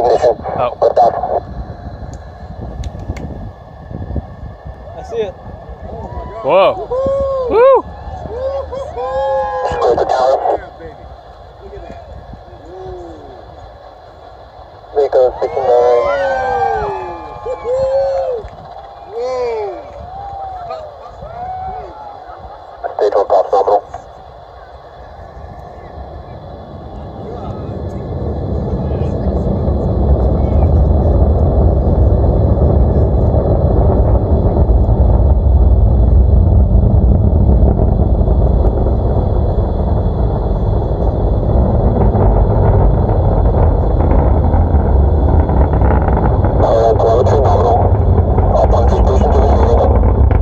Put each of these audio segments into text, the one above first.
ignition. Oh. Lift off. I see it. Whoa. Woo! Clear the tower. Rico 69. Stage 1 props nominal. Telemetry nominal. All puncture stations are receiving.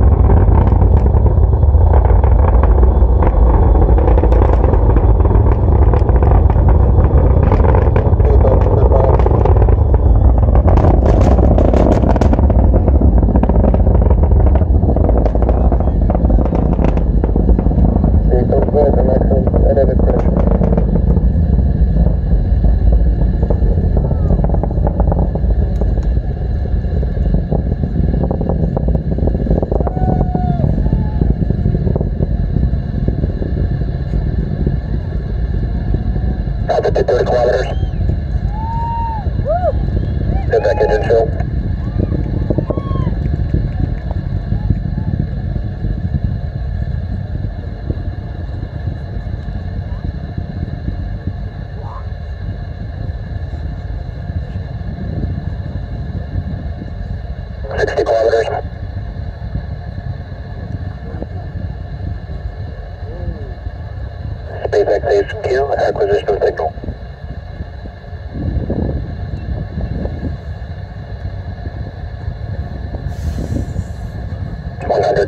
Altitude 30 kilometers. Get back engine chill. $60 kilometers. SpaceX HQ, acquisition of signal. It's 100.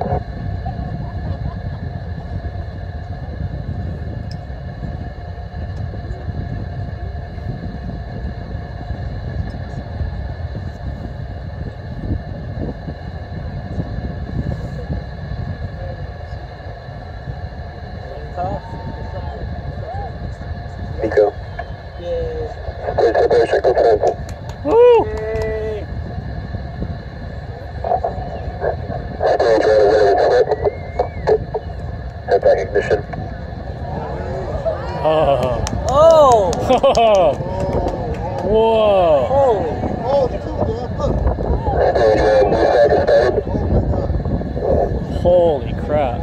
Nico. Yay. Stage separation confirmed. Woo! Yay. Stage 1 is ready to Head back ignition. Oh. Oh! Whoa. Holy. Stage 1 descent is started. Holy crap.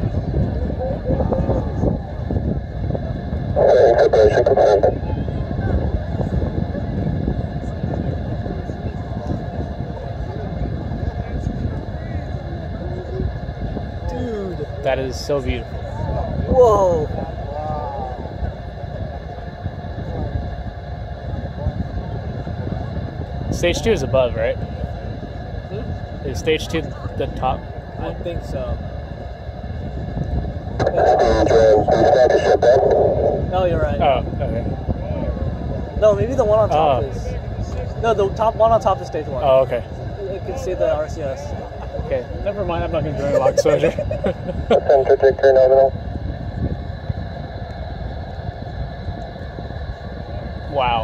Separation confirmed. Dude. That is so beautiful. Whoa. Stage 2 is above, right? Is stage 2 the top? I think so. Stage 1 descent is shut down. No, you're right. Oh, okay. No, maybe the one on top Oh. is. No, the top one on top is stage 1. Oh, okay. You can see the RCS. Okay, never mind. I'm not going to join lock exposure. Ascend trajectory nominal. Wow.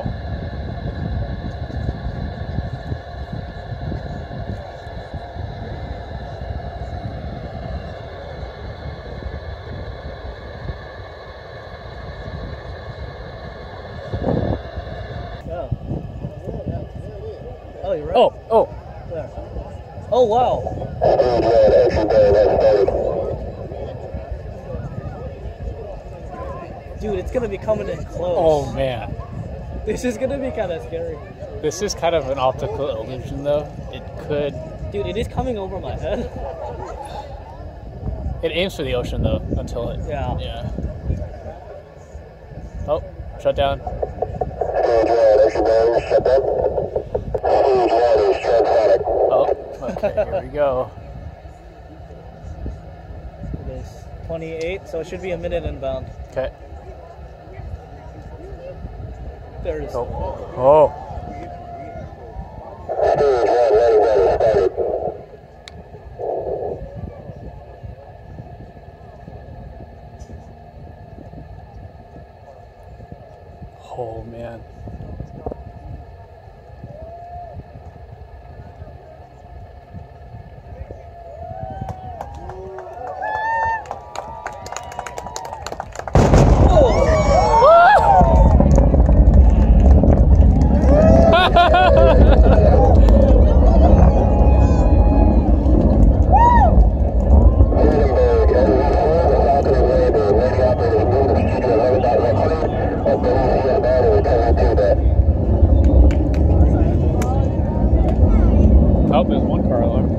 Yeah. Oh, you're right. Oh. There. Oh, wow. Stage 1 entry bay has started. Dude, it's gonna be coming in close. Oh, man. This is gonna be kind of scary. This is kind of an optical illusion, though. It could... Dude, it is coming over my head. It aims for the ocean, though, until it... Yeah. Yeah. Oh, shut down. Stage 1 entry bay is shut down. Stage 1 is transonic. Oh, okay, here we go. It is 28, so it should be a minute inbound. Okay. There it is. Oh. Stage 1 landing zone is started. Oh, man. there's one car alarm.